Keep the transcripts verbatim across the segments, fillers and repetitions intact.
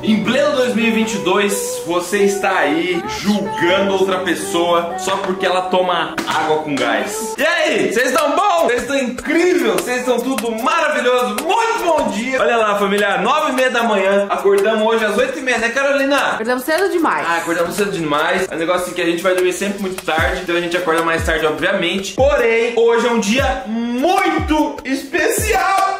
Em pleno dois mil e vinte e dois, você está aí julgando outra pessoa só porque ela toma água com gás. E aí, vocês estão bom? Vocês estão incrível? Vocês estão tudo maravilhoso? Muito bom dia! Olha lá, família, nove e meia da manhã. Acordamos hoje às oito e meia, né, Carolina? Acordamos cedo demais. Ah, acordamos cedo demais. O negócio é que a gente vai dormir sempre muito tarde, então a gente acorda mais tarde, obviamente. Porém, hoje é um dia muito especial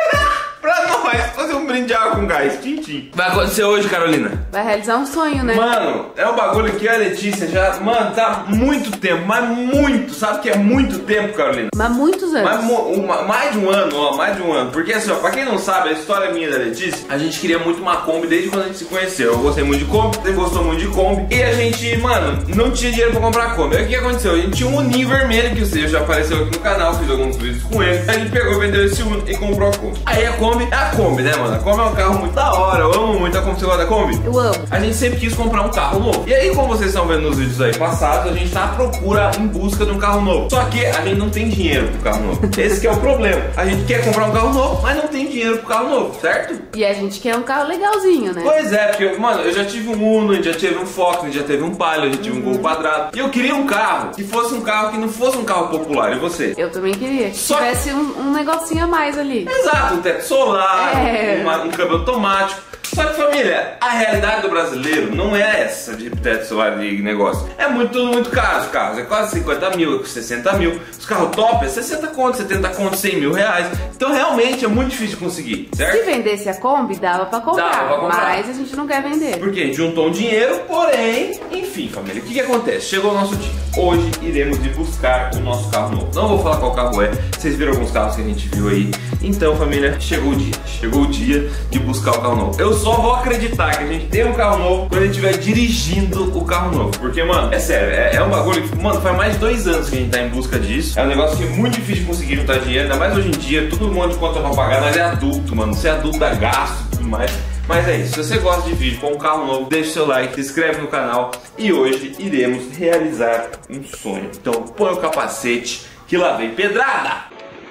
pra nós fazer um brinde de água com gás. Tchim, tchim. Vai acontecer hoje, Carolina? Vai realizar um sonho, né? Mano, é um bagulho que a Letícia já... Mano, tá muito tempo, mas muito. Sabe que é muito tempo, Carolina? Mas muitos anos. Mas, uma, mais de um ano, ó, mais de um ano. Porque assim, ó, pra quem não sabe, a história minha da Letícia, a gente queria muito uma Kombi desde quando a gente se conheceu. Eu gostei muito de Kombi, você gostou muito de Kombi. E a gente, mano, não tinha dinheiro pra comprar a Kombi. Aí o que aconteceu? A gente tinha um Uninho vermelho, que o seu já apareceu aqui no canal, fiz alguns vídeos com ele. A gente pegou, vendeu esse Uno e comprou a Kombi. Aí a Kombi é a Kombi, né, mano? A Kombi é um carro muito da hora, eu amo muito a Kombi. Você gosta da Kombi? Eu amo. A gente sempre quis comprar um carro novo. E aí, como vocês estão vendo nos vídeos aí passados, a gente tá à procura, em busca de um carro novo. Só que a gente não tem dinheiro pro carro novo. Esse que é o problema. A gente quer comprar um carro novo, mas não tem dinheiro pro carro novo, certo? E a gente quer um carro legalzinho, né? Pois é, porque, mano, eu já tive um Uno, a gente já teve um Focus, a gente já teve um Palio, a gente tive um Gol quadrado. E eu queria um carro que fosse um carro que não fosse um carro popular. E você? Eu também queria. Que Só... tivesse um, um negocinho a mais ali. Exato, um teto solar, é. uma, um câmbio automático. Só que, família, a realidade do brasileiro não é essa de teto solar de negócio. É muito, tudo muito caro os carros. É quase cinquenta mil, é sessenta mil. Os carros top é sessenta contos, setenta contos, cem mil reais. Então, realmente, é muito difícil de conseguir, certo? Se vendesse a Kombi, dava pra comprar. Dava pra comprar. Mas a gente não quer vender. Porque a gente juntou um dinheiro, porém... Enfim, família, o que que acontece? Chegou o nosso dia. Hoje, iremos ir buscar o nosso carro novo. Não vou falar qual carro é. Vocês viram alguns carros que a gente viu aí. Então, família, chegou o dia. Chegou o dia de buscar o carro novo. Eu só vou acreditar que a gente tem um carro novo quando a gente estiver dirigindo o carro novo. Porque, mano, é sério, é, é um bagulho que, mano, faz mais de dois anos que a gente tá em busca disso. É um negócio que é muito difícil de conseguir juntar dinheiro, ainda mais hoje em dia, todo mundo de conta pra pagar, mas é adulto, mano. Você é adulto, dá gasto e tudo mais. Mas é isso, se você gosta de vídeo com um carro novo, deixa o seu like, se inscreve no canal. E hoje iremos realizar um sonho. Então põe o capacete que lá vem pedrada!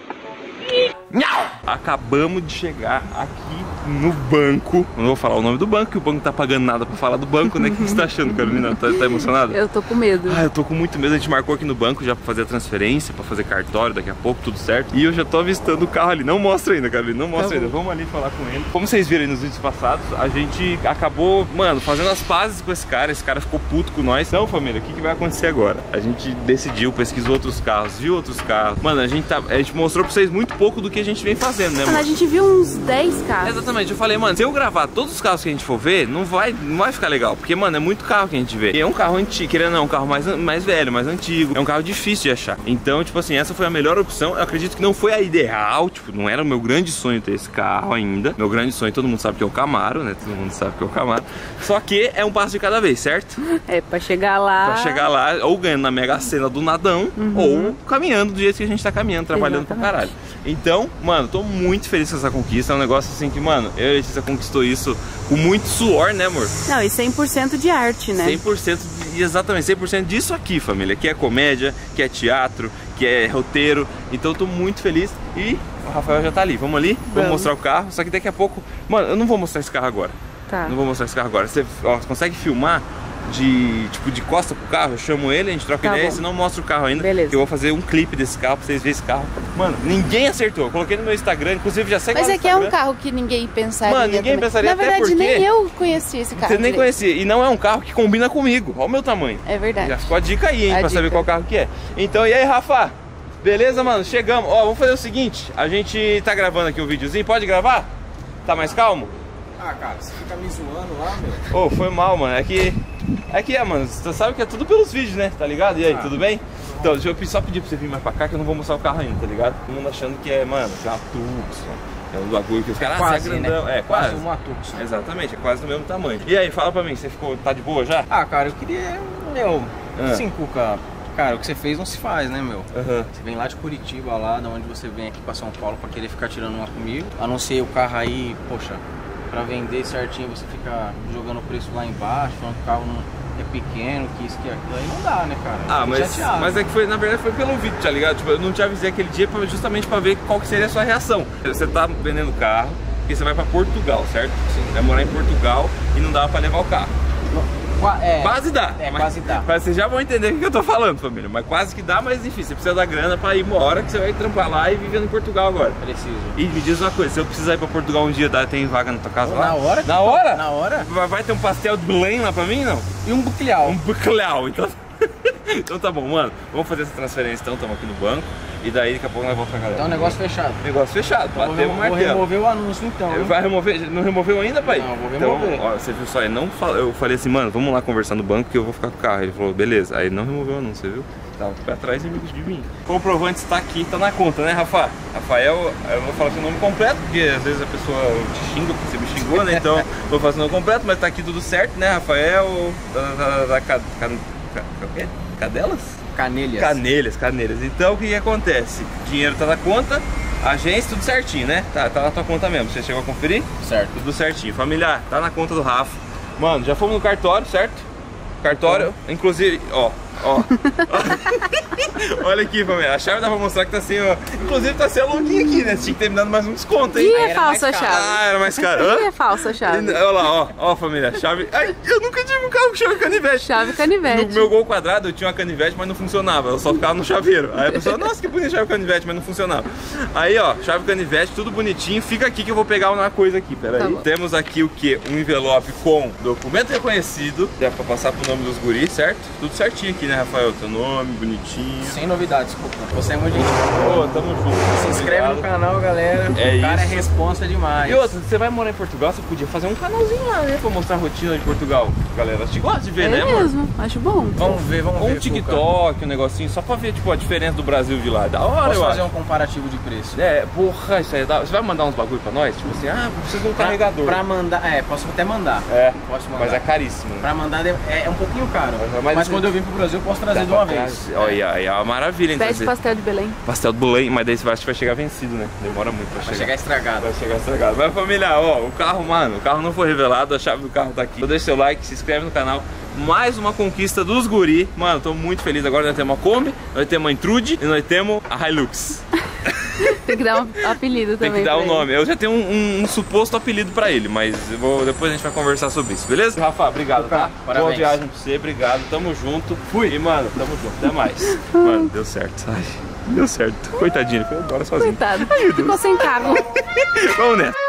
Nhau! Acabamos de chegar aqui no banco. Não vou falar o nome do banco, que o banco não tá pagando nada pra falar do banco, né? O que você tá achando, Carolina? Tá, tá emocionada? Eu tô com medo. Ah, eu tô com muito medo. A gente marcou aqui no banco já pra fazer a transferência, pra fazer cartório daqui a pouco, tudo certo. E eu já tô avistando o carro ali. Não mostra ainda, Carolina, não mostra tá ainda. Vamos ali falar com ele. Como vocês viram aí nos vídeos passados, a gente acabou, mano, fazendo as pazes com esse cara. Esse cara ficou puto com nós. Então, família, o que, que vai acontecer agora? A gente decidiu, pesquisou outros carros, viu outros carros. Mano, a gente, tá, a gente mostrou pra vocês muito pouco do que a gente vem fazendo, né, mano? A gente viu uns dez carros. Exatamente, eu falei, mano, se eu gravar todos os carros que a gente for ver, não vai, não vai ficar legal. Porque, mano, é muito carro que a gente vê. E é um carro antigo, querendo não, é um carro mais, mais velho, mais antigo. É um carro difícil de achar. Então, tipo assim, essa foi a melhor opção. Eu acredito que não foi a ideal. Tipo, não era o meu grande sonho ter esse carro ainda. Meu grande sonho, todo mundo sabe que é o Camaro, né? Todo mundo sabe que é o Camaro. Só que é um passo de cada vez, certo? É, pra chegar lá... Pra chegar lá, ou ganhando na Mega Sena do nadão, uhum. ou caminhando do jeito que a gente tá caminhando, trabalhando Exatamente. pra caralho. Então, mano, tô muito feliz com essa conquista. É um negócio assim que, mano, eu e a Letícia conquistou isso com muito suor, né, amor? Não, e cem por cento de arte, né? cem por cento, de, exatamente, cem por cento disso aqui, família. Que é comédia, que é teatro, que é roteiro. Então eu tô muito feliz e o Rafael já tá ali. Vamos ali, vamos, vamos mostrar o carro. Só que daqui a pouco... Mano, eu não vou mostrar esse carro agora. Tá. Não vou mostrar esse carro agora. Você, ó, você consegue filmar de, tipo, de costa pro carro? Eu chamo ele, a gente troca tá ideia, bom. senão mostra o carro ainda. Beleza. Que eu vou fazer um clipe desse carro pra vocês verem esse carro. Mano, ninguém acertou. Eu coloquei no meu Instagram, inclusive já segue Mas lá é no que Instagram. é um carro que ninguém pensaria. Mano, ninguém também. pensaria. Na verdade, até porque nem eu conhecia esse carro. Você nem conhecia. E não é um carro que combina comigo. Olha o meu tamanho. É verdade. Já ficou a dica aí, hein, a pra dica. saber qual carro que é. Então, e aí, Rafa? Beleza, mano? Chegamos. Ó, vamos fazer o seguinte. A gente tá gravando aqui um videozinho. Pode gravar? Tá mais calmo? Ah, cara, você fica me zoando lá, meu. Ô, oh, foi mal, mano. É que... É que é, mano. Você sabe que é tudo pelos vídeos, né? Tá ligado? E aí, ah. tudo bem? Então, deixa eu só pedir pra você vir mais pra cá que eu não vou mostrar o carro ainda, tá ligado? Todo mundo achando que é, mano, que é uma Tucson. É um bagulho que os caras... É quase, ah, né? É, quase. quase uma Tucson. Exatamente, é quase do mesmo tamanho. E aí, fala pra mim, você ficou... Tá de boa já? Ah, cara, eu queria... Meu... Ah. Sim, Cuca... Cara, o que você fez não se faz, né, meu? Uhum. Você vem lá de Curitiba, lá da onde você vem aqui pra São Paulo pra querer ficar tirando uma comigo. A não ser o carro aí, poxa, pra vender certinho você fica jogando o preço lá embaixo, falando que o carro não é pequeno, que isso, que aquilo. Aí não dá, né, cara? Ah, mas, chateado, mas é que foi, na verdade, foi pelo vídeo, tá ligado? Tipo, eu não te avisei aquele dia pra, justamente pra ver qual que seria a sua reação. Você tá vendendo carro, porque você vai pra Portugal, certo? Sim. Vai morar em Portugal e não dá pra levar o carro. É, quase dá. É, mas, quase dá. Mas vocês já vão entender o que eu tô falando, família. Mas quase que dá, mas enfim, você precisa da grana pra ir uma hora que você vai trampar lá e vivendo em Portugal agora. Preciso. E me diz uma coisa, se eu precisar ir pra Portugal um dia, tem vaga na tua casa lá? Na hora? Na hora? Na hora? Vai, vai ter um pastel de Belém lá pra mim, não? E um bucleal. Um bucleal, então... Então tá bom, mano. Vamos fazer essa transferência então, estamos aqui no banco. E daí daqui a pouco nós vamos pra galera. Então negócio fechado. Negócio fechado, Então, bateu o vou, martelo. vou remover o anúncio então. Hein? Vai remover? Não removeu ainda, pai? Não, vou remover. Então, ó, você viu só, ele não fala, eu falei assim, mano, vamos lá conversar no banco que eu vou ficar com o carro. Ele falou, beleza. Aí não removeu o anúncio, você viu? Tava pra trás de amigos de mim. O comprovante está aqui, tá na conta, né, Rafa? Rafael, eu vou falar seu nome completo, porque às vezes a pessoa te xinga, porque você me xingou, né? Então vou falar seu nome completo, mas tá aqui tudo certo, né, Rafael? Da, da, da, da, da, Cadelas? Canelhas. Canelhas, canelhas. Então o que, que acontece? O dinheiro tá na conta, agência, tudo certinho, né? Tá, tá na tua conta mesmo. Você chegou a conferir? Certo. Tudo certinho. Familiar, tá na conta do Rafa. Mano, já fomos no cartório, certo? Cartório, é. Inclusive, ó, ó. Olha aqui, família. A chave dá pra mostrar que tá sem, ó. Inclusive tá sem a longuinha aqui, né? Você tinha que ter me dado mais um desconto, hein? E é falsa a chave. Ah, era mais caro. E é falsa a chave. Olha lá, ó, ó, família, chave. Ai, eu nunca tive um carro com chave canivete. Chave canivete. No meu Gol quadrado eu tinha uma canivete, mas não funcionava. Eu só ficava no chaveiro. Aí a pessoa, nossa, que bonita chave canivete, mas não funcionava. Aí, ó, chave canivete, tudo bonitinho. Fica aqui que eu vou pegar uma coisa aqui, peraí. Tá. Temos aqui o que? Um envelope com documento reconhecido. Dá pra passar pro nome dos guris, certo? Tudo certinho aqui, né, Rafael? Teu nome, bonitinho. Sem novidades, desculpa. Você é muito gente. Pô, tamo junto. Se inscreve Obrigado. no canal, galera. É o cara isso. é responsa demais. E outra, você vai morar em Portugal, você podia fazer um canalzinho lá, né? Pra mostrar a rotina de Portugal. Galera, te gosta de ver, É né, amor? mesmo, acho bom. Vamos ver, vamos Ou ver. um TikTok, um negocinho, só pra ver, tipo, a diferença do Brasil de lá. Da hora, Posso eu fazer acho. um comparativo de preço? É, porra, isso aí é da... Você vai mandar uns bagulho pra nós? Tipo assim, ah, preciso de um Pra, carregador. pra mandar, é, posso até mandar. É, Posso mandar. mas é caríssimo. Né? Pra mandar é, é um pouquinho caro. Mas, Mas, mas quando eu vim pro Brasil eu posso trazer de uma vez. Olha, aí é uma maravilha, então. Pede pastel de Belém. Pastel do Belém, mas daí você vai, vai chegar vencido, né? Demora muito pra Vai chegar. chegar estragado. Vai chegar estragado. Mas família, ó, o carro, mano, o carro não foi revelado, a chave do carro tá aqui. Então deixa seu like, se inscreve no canal. Mais uma conquista dos guri. Mano, tô muito feliz. Agora nós temos uma Kombi, nós temos uma Intrude e nós temos a Hilux. Tem que dar um apelido também. Tem que dar pra um ele. nome. Eu já tenho um, um, um suposto apelido pra ele, mas eu vou, depois a gente vai conversar sobre isso, beleza? Rafa, obrigado, tá? Parabéns. Boa viagem pra você, obrigado. Tamo junto. Fui. E, mano, tamo junto. Até mais. Mano, deu certo. Ai, deu certo. Coitadinho, ele foi embora sozinho. Coitado, ficou sem carro. Vamos nessa.